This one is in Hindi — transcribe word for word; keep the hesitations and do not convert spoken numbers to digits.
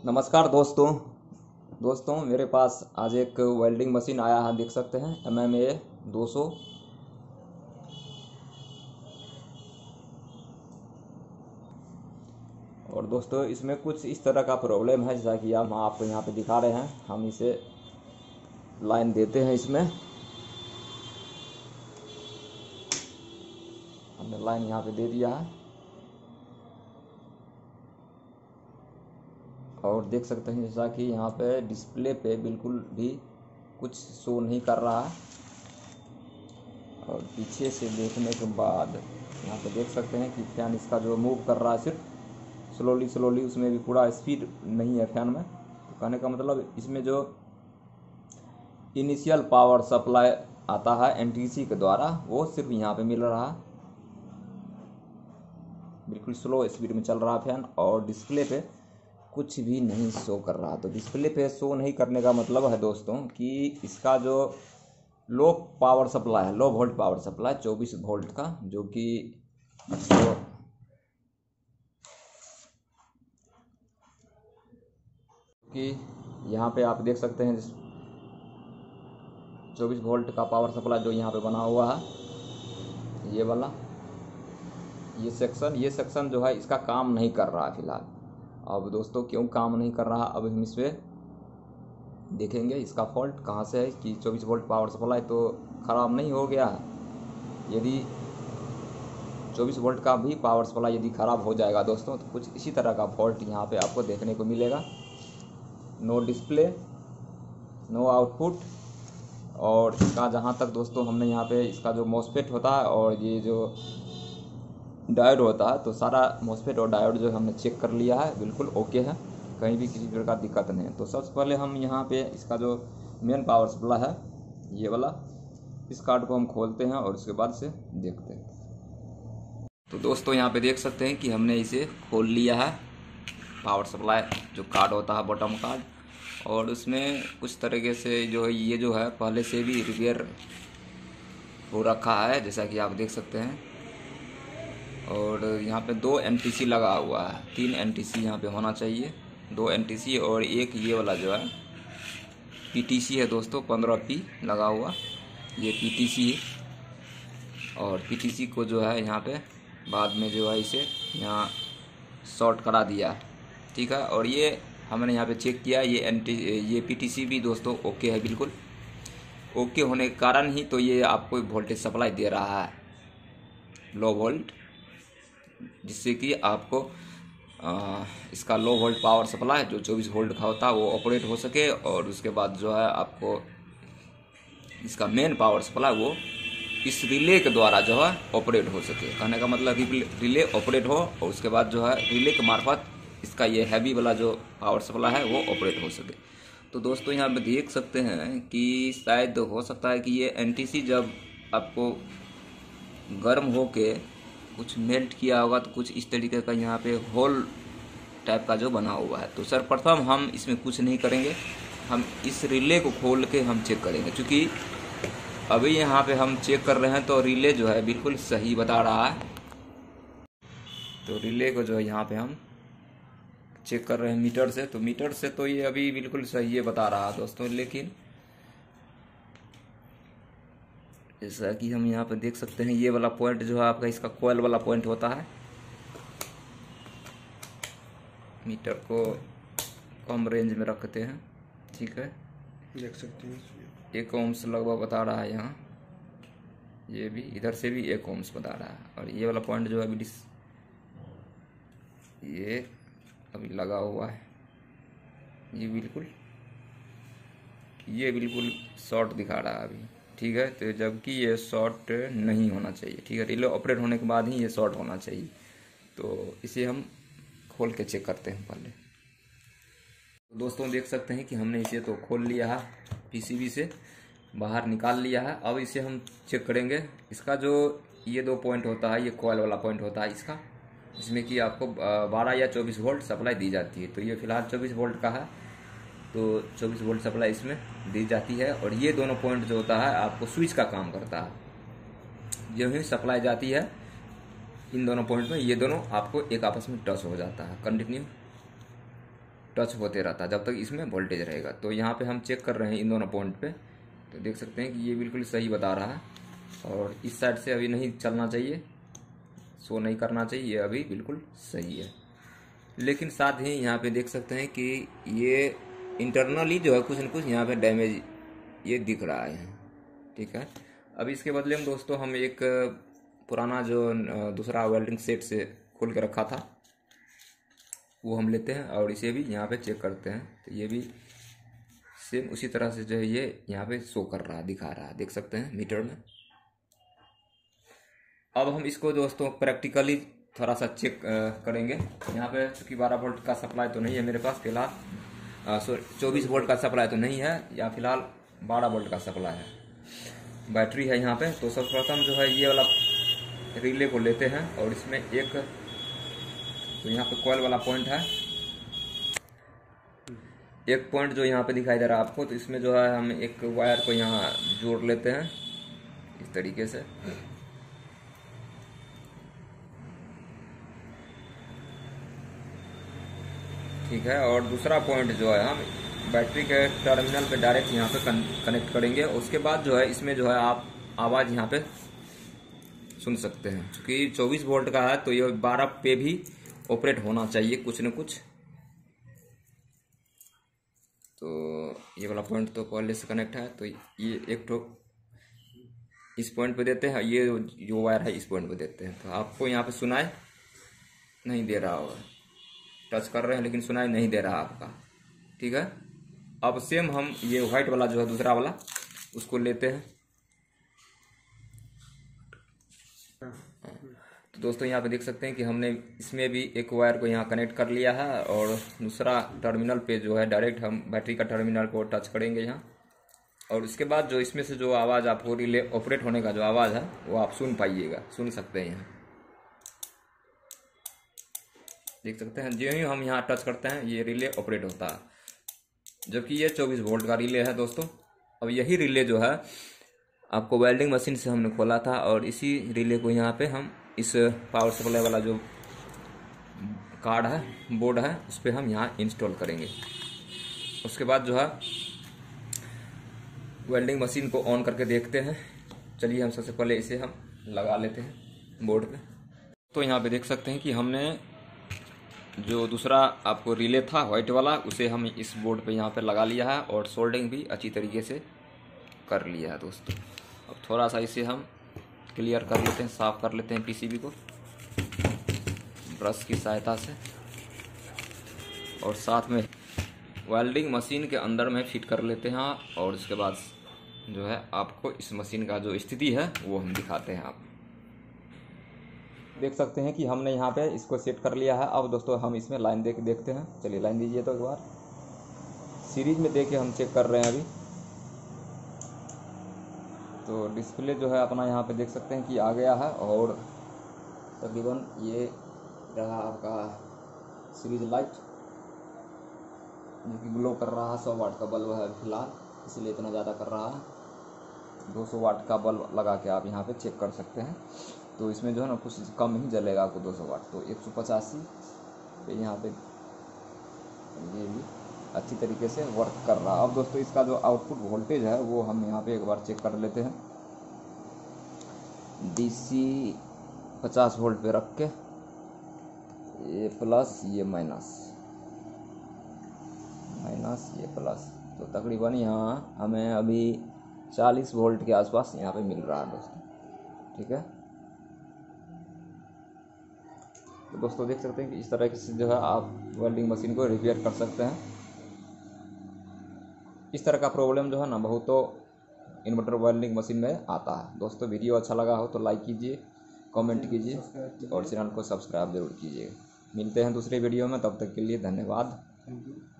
नमस्कार दोस्तों दोस्तों मेरे पास आज एक वेल्डिंग मशीन आया है। देख सकते हैं एम एम ए दो सौ। और दोस्तों इसमें कुछ इस तरह का प्रॉब्लम है, जैसा कि हम आपको यहाँ पे दिखा रहे हैं। हम इसे लाइन देते हैं, इसमें हमने लाइन यहाँ पे दे दिया है और देख सकते हैं जैसा कि यहाँ पे डिस्प्ले पे बिल्कुल भी कुछ शो नहीं कर रहा है। और पीछे से देखने के बाद यहाँ पे देख सकते हैं कि फैन इसका जो मूव कर रहा है सिर्फ स्लोली स्लोली, उसमें भी पूरा स्पीड नहीं है फैन में। तो कहने का मतलब इसमें जो इनिशियल पावर सप्लाई आता है एन टी सी के द्वारा, वो सिर्फ यहाँ पे मिल रहा है। बिल्कुल स्लो स्पीड में चल रहा है फैन और डिस्प्ले पे कुछ भी नहीं शो कर रहा। तो डिस्प्ले पे शो नहीं करने का मतलब है दोस्तों कि इसका जो लो पावर सप्लाई है, लो वोल्ट पावर सप्लाई चौबीस वोल्ट का, जो कि तो कि यहाँ पे आप देख सकते हैं चौबीस वोल्ट का पावर सप्लाई जो यहाँ पे बना हुआ है, ये वाला ये सेक्शन ये सेक्शन जो है इसका काम नहीं कर रहा है फिलहाल। अब दोस्तों क्यों काम नहीं कर रहा, अब हम इसमें देखेंगे इसका फॉल्ट कहाँ से है। कि चौबीस वोल्ट पावर सप्लाई तो ख़राब नहीं हो गया है। यदि चौबीस वोल्ट का भी पावर सप्लाई यदि ख़राब हो जाएगा दोस्तों, तो कुछ इसी तरह का फॉल्ट यहाँ पे आपको देखने को मिलेगा। No display, no output. और इसका जहाँ तक दोस्तों हमने यहाँ पे इसका जो मॉसफेट होता है और ये जो डायोड होता है, तो सारा मॉसफेट और डायोड जो हमने चेक कर लिया है, बिल्कुल ओके है, कहीं भी किसी प्रकार दिक्कत नहीं है। तो सबसे पहले हम यहाँ पे इसका जो मेन पावर सप्लाई है, ये वाला, इस कार्ड को हम खोलते हैं और उसके बाद से देखते हैं। तो दोस्तों यहाँ पे देख सकते हैं कि हमने इसे खोल लिया है, पावर सप्लाई जो कार्ड होता है, बॉटम कार्ड। और उसमें कुछ तरीके से जो है ये जो है पहले से भी रिपेयर हो रखा है, जैसा कि आप देख सकते हैं। और यहाँ पे दो एन टी सी लगा हुआ है, तीन एन टी सी यहाँ पे होना चाहिए, दो एन टी सी और एक ये वाला जो है पी टी सी है दोस्तों, पंद्रह पी लगा हुआ, ये पी टी सी है। और पी टी सी को जो है यहाँ पे बाद में जो है इसे यहाँ शॉर्ट करा दिया, ठीक है। और ये हमने यहाँ पे चेक किया, ये एन टी ये पी टी सी भी दोस्तों ओके है, बिल्कुल ओके होने के कारण ही तो ये आपको वोल्टेज सप्लाई दे रहा है, लो वोल्ट, जिससे कि आपको आ, इसका लो वोल्ट पावर सप्लाई जो चौबीस वोल्ट का होता है वो ऑपरेट हो सके। और उसके बाद जो है आपको इसका मेन पावर सप्लाई वो इस रिले के द्वारा जो है ऑपरेट हो सके। कहने का मतलब रिले ऑपरेट हो और उसके बाद जो है रिले के मार्फत इसका ये हैवी वाला जो पावर सप्लाई है वो ऑपरेट हो सके। तो दोस्तों यहाँ पे देख सकते हैं कि शायद हो सकता है कि ये एन टी सी जब आपको गर्म होके कुछ मेल्ट किया होगा, तो कुछ इस तरीके का यहाँ पे होल टाइप का जो बना हुआ है। तो सर्वप्रथम हम इसमें कुछ नहीं करेंगे, हम इस रिले को खोल के हम चेक करेंगे। क्योंकि अभी यहाँ पे हम चेक कर रहे हैं तो रिले जो है बिल्कुल सही बता रहा है। तो रिले को जो है यहाँ पे हम चेक कर रहे हैं मीटर से, तो मीटर से तो ये अभी बिल्कुल सही है बता रहा है दोस्तों। लेकिन जैसा कि हम यहाँ पे देख सकते हैं, ये वाला पॉइंट जो है आपका इसका कोयल वाला पॉइंट होता है। मीटर को कम रेंज में रखते हैं, ठीक है, देख सकते हैं एक ओम्स लगभग बता रहा है यहाँ, ये भी इधर से भी एक ओम्स बता रहा है। और ये वाला पॉइंट जो है अभी ये अभी लगा हुआ है, ये बिल्कुल ये बिल्कुल शॉर्ट दिखा रहा है अभी, ठीक है। तो जबकि ये शॉर्ट नहीं होना चाहिए, ठीक है, रिले ऑपरेट होने के बाद ही ये शॉर्ट होना चाहिए। तो इसे हम खोल के चेक करते हैं पहले। तो दोस्तों देख सकते हैं कि हमने इसे तो खोल लिया है, पीसीबी से बाहर निकाल लिया है। अब इसे हम चेक करेंगे इसका जो ये दो पॉइंट होता है, ये कॉइल वाला पॉइंट होता है इसका, इसमें कि आपको बारह या चौबीस वोल्ट सप्लाई दी जाती है। तो ये फिलहाल चौबीस वोल्ट का है, तो चौबीस वोल्ट सप्लाई इसमें दी जाती है। और ये दोनों पॉइंट जो होता है आपको स्विच का काम करता है। जो ही सप्लाई जाती है इन दोनों पॉइंट में, ये दोनों आपको एक आपस में टच हो जाता है, कंटिन्यू टच होते रहता है जब तक इसमें वोल्टेज रहेगा। तो यहाँ पे हम चेक कर रहे हैं इन दोनों पॉइंट पे, तो देख सकते हैं कि ये बिल्कुल सही बता रहा है। और इस साइड से अभी नहीं चलना चाहिए, शो नहीं करना चाहिए, ये अभी बिल्कुल सही है। लेकिन साथ ही यहाँ पे देख सकते हैं कि ये इंटरनली जो है कुछ न कुछ यहाँ पे डैमेज ये दिख रहा है, ठीक है। अभी इसके बदले में दोस्तों हम एक पुराना जो दूसरा वेल्डिंग सेट से खोल के रखा था वो हम लेते हैं और इसे भी यहाँ पे चेक करते हैं। तो ये भी सेम उसी तरह से जो है ये यहाँ पे शो कर रहा है, दिखा रहा है, देख सकते हैं मीटर में। अब हम इसको दोस्तों प्रैक्टिकली थोड़ा सा चेक करेंगे। यहाँ पे चूँकि बारह वोल्ट का सप्लाई तो नहीं है मेरे पास फिलहाल, चौबीस वोल्ट का सप्लाई तो नहीं है, या फिलहाल बारह वोल्ट का सप्लाई है, बैटरी है यहाँ पे। तो सर्वप्रथम जो है ये वाला रिले को लेते हैं और इसमें एक तो यहाँ पे कॉइल वाला पॉइंट है, एक पॉइंट जो यहाँ पे दिखाई दे रहा है आपको। तो इसमें जो है हम एक वायर को यहाँ जोड़ लेते हैं इस तरीके से, ठीक है। और दूसरा पॉइंट जो है हम बैटरी के टर्मिनल पे डायरेक्ट यहाँ पे कनेक्ट करेंगे। उसके बाद जो है इसमें जो है आप आवाज़ यहाँ पे सुन सकते हैं। क्योंकि चौबीस वोल्ट का है तो ये बारह पे भी ऑपरेट होना चाहिए कुछ न कुछ। तो ये वाला पॉइंट तो पहले से कनेक्ट है, तो ये एक तो इस पॉइंट पे देते हैं, ये जो वायर है इस पॉइंट पे देते हैं। तो आपको यहाँ पे सुनाई नहीं दे रहा होगा, टच कर रहे हैं लेकिन सुनाई नहीं दे रहा आपका, ठीक है। अब सेम हम ये व्हाइट वाला जो है दूसरा वाला उसको लेते हैं। तो दोस्तों यहाँ पे देख सकते हैं कि हमने इसमें भी एक वायर को यहाँ कनेक्ट कर लिया है और दूसरा टर्मिनल पे जो है डायरेक्ट हम बैटरी का टर्मिनल को टच करेंगे यहाँ। और उसके बाद जो इसमें से जो आवाज़ आपको रिले ऑपरेट होने का जो आवाज़ है वो आप सुन पाइएगा, सुन सकते हैं यहाँ, देख सकते हैं। जो ही हम यहाँ टच करते हैं ये रिले ऑपरेट होता है, जबकि ये चौबीस वोल्ट का रिले है दोस्तों। अब यही रिले जो है आपको वेल्डिंग मशीन से हमने खोला था और इसी रिले को यहाँ पे हम इस पावर सप्लाई वाला जो कार्ड है, बोर्ड है, उस पर हम यहाँ इंस्टॉल करेंगे। उसके बाद जो है वेल्डिंग मशीन को ऑन करके देखते हैं। चलिए हम सबसे पहले इसे हम लगा लेते हैं बोर्ड पे। तो यहाँ पे देख सकते हैं कि हमने जो दूसरा आपको रिले था वाइट वाला उसे हम इस बोर्ड पे यहाँ पे लगा लिया है और सोल्डिंग भी अच्छी तरीके से कर लिया है दोस्तों। अब थोड़ा सा इसे हम क्लियर कर लेते हैं, साफ कर लेते हैं पीसीबी को ब्रश की सहायता से, और साथ में वेल्डिंग मशीन के अंदर में फिट कर लेते हैं। और उसके बाद जो है आपको इस मशीन का जो स्थिति है वो हम दिखाते हैं। आप देख सकते हैं कि हमने यहाँ पे इसको सेट कर लिया है। अब दोस्तों हम इसमें लाइन दे के देखते हैं। चलिए लाइन दीजिए तो एक बार, सीरीज में दे के हम चेक कर रहे हैं अभी। तो डिस्प्ले जो है अपना यहाँ पे देख सकते हैं कि आ गया है और तकरीबन ये रहा आपका सीरीज लाइट जो कि ग्लो कर रहा है। सौ वाट का बल्ब है फिलहाल, इसलिए इतना ज़्यादा कर रहा है। दो सौ वाट का बल्ब लगा के आप यहाँ पे चेक कर सकते हैं। तो इसमें जो है ना कुछ कम ही जलेगा आपको दो सौ वाट। तो एक सौ पचासी पे यहाँ पे ये भी अच्छी तरीके से वर्क कर रहा है। अब दोस्तों इसका जो आउटपुट वोल्टेज है वो हम यहाँ पे एक बार चेक कर लेते हैं। डीसी पचास वोल्ट पे रख के, ये प्लस ये माइनस, माइनस ये प्लस, तो तकरीबन यहाँ हमें अभी चालीस वोल्ट के आसपास यहाँ पे मिल रहा है दोस्तों, ठीक है। तो दोस्तों देख सकते हैं कि इस तरह से जो है आप वेल्डिंग मशीन को रिपेयर कर सकते हैं। इस तरह का प्रॉब्लम जो है ना बहुत तो इन्वर्टर वेल्डिंग मशीन में आता है। दोस्तों वीडियो अच्छा लगा हो तो लाइक कीजिए, कमेंट कीजिए और चैनल को सब्सक्राइब जरूर कीजिएगा। मिलते हैं दूसरे वीडियो में, तब तक के लिए धन्यवाद।